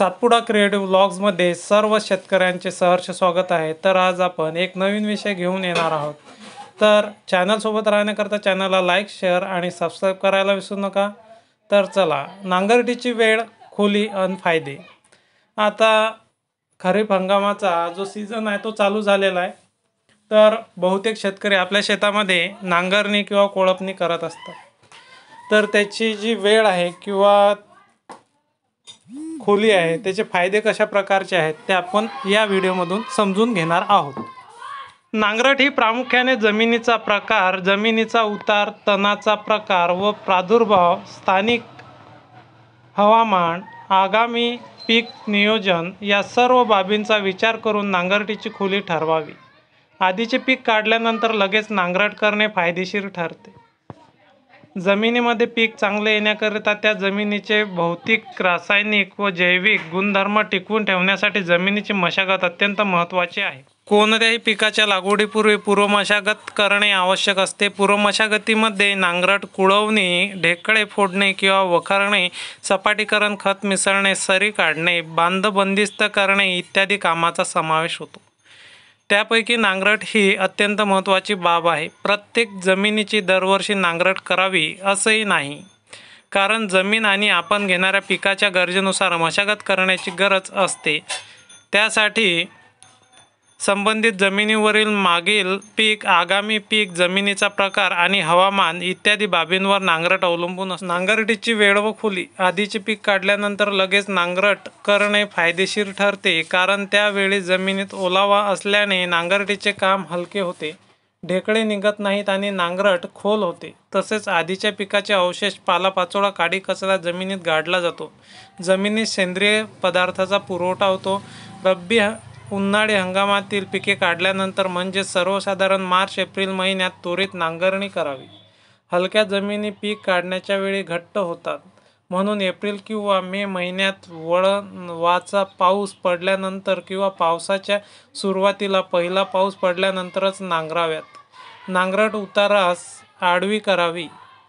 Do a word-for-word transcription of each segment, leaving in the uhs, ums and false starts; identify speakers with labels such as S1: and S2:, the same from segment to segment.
S1: Satpura creative व्लॉग्समध्ये सर्व शेतकऱ्यांचे सहर्ष स्वागत आहे। तर आज आपण एक नवीन विषय घेऊन येणार आहोत। तर चॅनल सोबत राहण्याकरता चॅनलला लाईक शेअर आणि सबस्क्राइब करायला विसरू नका। तर चला, नांगरटीची वेळ, खोली आणि फायदे। आता खरीप हंगामाचा जो सीझन आहे तो चालू झालेला आहे। तर बहुतेक शेतकरी आपल्या शेतामध्ये नांगरणी किंवा कोळपणी करत असतात। तर त्याची जी वेळ आहे किंवा खोली आहे त्याचे फायदे कशा प्रकारचे आहेत ते आपण या व्हिडिओमधून समजून घेणार आहोत। नांगरट ही प्रामुख्याने जमिनीचा प्रकार, जमिनीचा उतार, तणाचा प्रकार व प्रादुर्भाव, स्थानिक हवामान, आगामी पीक नियोजन या सर्व बाबींचा विचार करून नांगरटीची खोली ठरवावी। आधीचे पीक काढल्यानंतर लगेच नांगरट करणे फायदेशीर ठरते। जमिनीमध्ये पीक चांगले येण्याकरिता त्या जमिनीचे भौतिक, रासायनिक व जैविक गुणधर्म टिकवून ठेवण्यासाठी जमिनीची मशागत अत्यंत महत्त्वाची आहे। कोणत्याही पिकाच्या लागवडीपूर्वी पूर्व मशागत करणे आवश्यक असते। पूर्व मशागतीमध्ये नांगरट, कुळवणी, ढेकळे फोडणे किंवा वखरणे, सपाटीकरण, खत मिसळणे, सरी काढणे, बांध बंदिस्त करणे इत्यादी कामाचा समावेश होतो। त्यापैकी नांगरट ही अत्यंत महत्त्वाची बाब आहे। प्रत्येक जमिनीची दरवर्षी नांगरट करावी असंही नाही, कारण जमीन आणि आपण घेणाऱ्या पिकाच्या गरजेनुसार मशागत करण्याची गरज असते। त्यासाठी संबंधित जमिनीवरील मागील पीक, आगामी पीक, जमिनीचा प्रकार आणि हवामान इत्यादी बाबींवर नांगरट अवलंबून असते। नांगरटीची वेळ व खोली। आधीचे पीक काढल्यानंतर लगेच नांगरट करणे फायदेशीर ठरते, कारण त्यावेळी जमिनीत ओलावा असल्याने नांगरटीचे काम हलके होते, ढेकळे निघत नाहीत आणि नांगरट खोल होते। तसेच आधीच्या पिकाचे अवशेष, पालापाचोळा, काडी कचरा जमिनीत गाडला जातो, जमिनीत सेंद्रिय पदार्थाचा पुरवठा होतो। रब्बी उन्हाळी हंगामातील पिके काढल्यानंतर म्हणजे सर्वसाधारण मार्च एप्रिल महिन्यात त्वरित नांगरणी करावी। हलक्या जमिनी पीक काढण्याच्या वेळी घट्ट होतात, म्हणून एप्रिल किंवा मे महिन्यात वळवाचा पाऊस पडल्यानंतर किंवा पावसाच्या सुरुवातीला पहिला पाऊस पडल्यानंतरच नांगराव्यात। नांगरट उतारास आडवी करावी।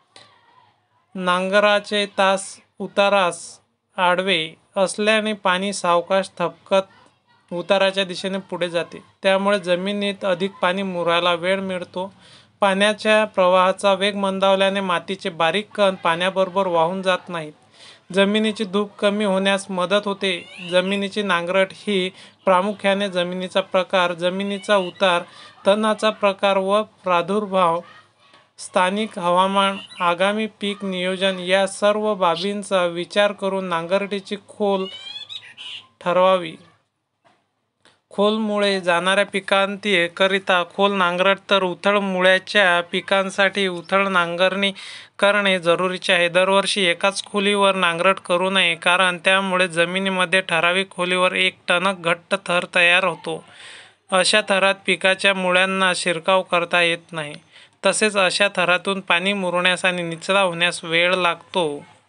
S1: नांगराचे तास उतारास आडवे असल्याने पाणी सावकाश थबकत उताराच्या दिशेने पुढे जाते, त्यामुळे जमिनीत अधिक पाणी मुरायला वेळ मिळतो। पाण्याच्या प्रवाहाचा वेग मंदावल्याने मातीचे बारीक कण पाण्याबरोबर वाहून जात नाहीत, जमिनीची धूप कमी होण्यास मदत होते। जमिनीची नांगरट ही प्रामुख्याने जमिनीचा प्रकार, जमिनीचा उतार, तणाचा प्रकार व प्रादुर्भाव, स्थानिक हवामान, आगामी पीक नियोजन या सर्व बाबींचा विचार करून नांगरटीची खोल ठरवावी। खोल मुळे जाणाऱ्या पिकांकरिता खोल नांगरट, तर उथळ मुळ्याच्या पिकांसाठी उथळ नांगरणी करणे जरुरीचे आहे। दरवर्षी एकाच खोलीवर नांगरट करू नये, कारण त्यामुळे जमिनीमध्ये ठराविक खोलीवर एक टणक घट्ट थर तयार होतो। अशा थरात पिकाच्या मुळ्यांना शिरकाव करता येत नाही, तसेच अशा थरातून पाणी मुरण्यास आणि निचरा होण्यास वेळ लागतो।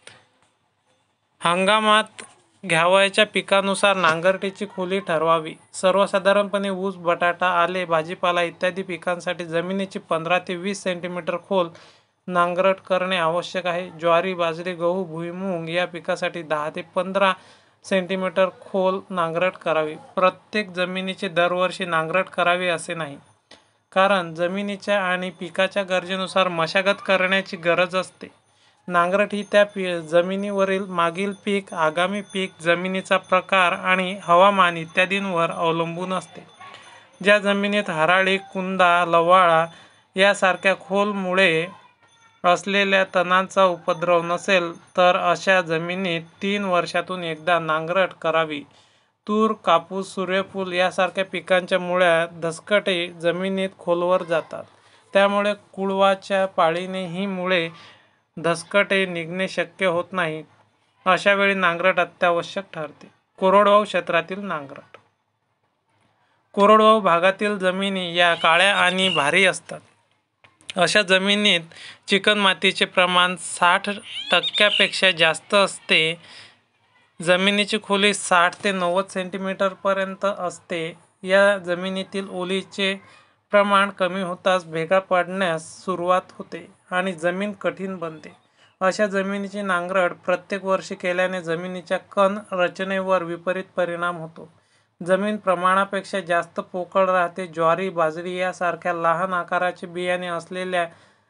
S1: हंगामात घ्यावयाच्या पिकानुसार नांगरटीची खोली ठरवावी। सर्वसाधारणपणे ऊस, बटाटा, आले, भाजीपाला इत्यादी पिकांसाठी जमिनीची पंधरा ते वीस सेंटीमीटर खोल नांगरट करणे आवश्यक आहे। ज्वारी, बाजरी, गहू, भुईमूग या पिकासाठी दहा ते पंधरा सेंटीमीटर खोल नांगरट करावी। प्रत्येक जमिनीची दरवर्षी नांगरट करावी असे नाही, कारण जमिनीच्या आणि पिकाच्या गरजेनुसार मशागत करण्याची गरज असते। नांगरट ही त्या जमिनीवरील मागील पीक, आगामी पीक, जमिनीचा प्रकार आणि हवामान इत्यादींवर अवलंबून असते। ज्या जमिनीत हराळी, कुंदा, लवाळा यासारख्या खोल मुळे असलेल्या तणांचा उपद्रव नसेल, तर अशा जमिनीत तीन वर्षातून एकदा नांगरट करावी। तूर, कापूस, सूर्यफूल यासारख्या पिकांच्या मुळ्या धसकटे जमिनीत खोलवर जातात, त्यामुळे कुळवाच्या पाळीने ही मुळे धसकटे निघणे शक्य होत नाही। अशा वेळी नांगरट अत्यावश्यक ठरते। कोरडवाहू क्षेत्रातील नांगरट। कोरडवाहू भागातील जमिनी या काळ्या आणि भारी असतात। अशा जमिनीत चिकणमातीचे प्रमाण साठ टक्क्यापेक्षा जास्त असते। जमिनीची खोली साठ ते नव्वद सेंटीमीटर पर्यंत असते। या जमिनीतील ओलीचे प्रमाण कमी होताच भेगा पडण्यास सुरुवात होते आणि जमीन कठीण बनते। अशा जमिनीची नांगरट प्रत्येक वर्षी केल्याने जमिनीच्या कण रचनेवर विपरीत परिणाम होतो. जमीन प्रमाणापेक्षा जास्त पोकळ राहते. ज्वारी, बाजरी यासारख्या लहान आकाराचे बियाणे असलेल्या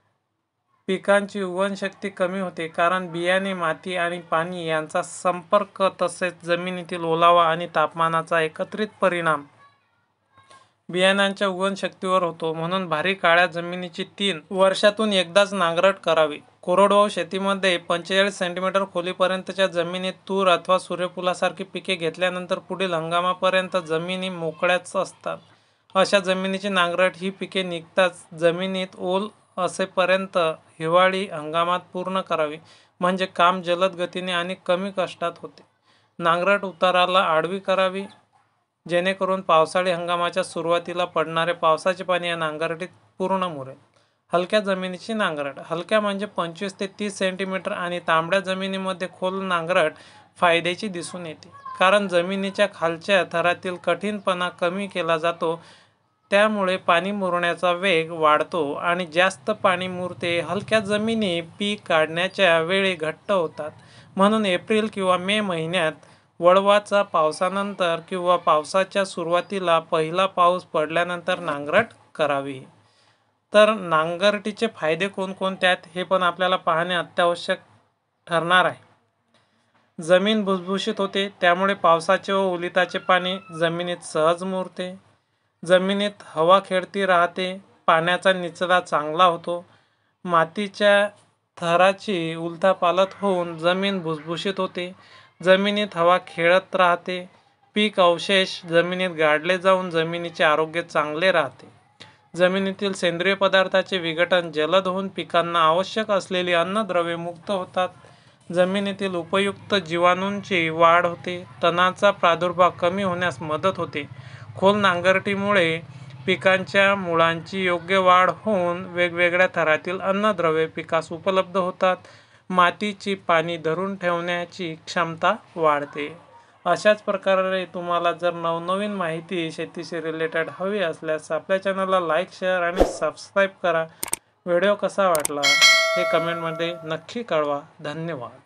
S1: पिकांची उगवणशक्ती कमी होते, कारण बियाणे माती आणि पाणी यांचा संपर्क तसेच जमिनीतील ओलावा आणि तापमानाचा एकत्रित परिणाम बियाणांच्या उगवणशक्तीवर होतो. म्हणून भारी काळ्या जमिनीची तीन वर्षातून एकदाच नांगरट करावी. कोरडवाहू शेतीमध्ये पंचेचाळीस सेंटीमीटर खोलीपर्यंतच्या जमिनीत तूर अथवा सूर्यफुलासारखी पिके घेतल्यानंतर पुढील हंगामापर्यंत जमिनी मोकळ्याच असतात. अशा जमिनीची नांगरट ही पिके निघताच जमिनीत ओल असेपर्यंत हिवाळी हंगामात पूर्ण करावी, म्हणजे काम जलद गतीने आणि कमी कष्टात होते. नांगरट उताराला आडवी करावी, जेणेकरून पावसाळी हंगामाच्या सुरुवातीला पडणारे पावसाचे पाणी या नांगरटीत पूर्ण मुरेल. हलक्या जमिनीची नांगरट. हलक्या म्हणजे पंचवीस ते तीस सेंटीमीटर आणि तांबड्या जमिनीमध्ये खोल नांगरट फायद्याची दिसून येते, कारण जमिनीच्या खालच्या थरातील कठीणपणा कमी केला जातो, त्यामुळे पाणी मुरण्याचा वेग वाढतो आणि जास्त पाणी मुरते. हलक्या जमिनी पीक काढण्याच्या वेळी घट्ट होतात, म्हणून एप्रिल किंवा मे महिन्यात वळवाच्या पावसानंतर किंवा पावसाच्या सुरुवातीला पहिला पाऊस पडल्यानंतर नांगरट करावी. तर नांगरटीचे फायदे कोणकोणते आहेत हे पण आपल्याला पाहणे अत्यावश्यक ठरणार आहे. जमीन भुसभुशीत होते, त्यामुळे पावसाचे व ओलिताचे पाणी जमिनीत सहज मुरते. जमिनीत हवा खेळती राहते, पाण्याचा निचरा चांगला होतो. मातीच्या थराची उलथापालथ होऊन जमीन भुसभुशीत होते. जमिनीत हवा खेळत राहते. पीक अवशेष जमिनीत गाडले जाऊन जमिनीचे आरोग्य चांगले राहते. जमिनीतील सेंद्रिय पदार्थाचे विघटन जलद होऊन पिकांना आवश्यक असलेली अन्नद्रव्ये मुक्त होतात. जमिनीतील उपयुक्त जीवाणूंची वाढ होते. तणाचा प्रादुर्भाव कमी होण्यास मदत होते. खोल नांगरटीमुळे पिकांच्या मुळांची योग्य वाढ होऊन वेगवेगळ्या थरातील अन्नद्रव्ये पिकास उपलब्ध होतात. मातीची पाणी धरून ठेवण्याची क्षमता वाढते. अशाच प्रकारे तुम्हाला जर नवनवीन माहिती शेतीशी रिलेटेड हवी असल्यास आपल्या चॅनलला लाईक, शेअर आणि सबस्क्राईब करा. व्हिडिओ कसा वाटला हे कमेंटमध्ये नक्की कळवा. धन्यवाद.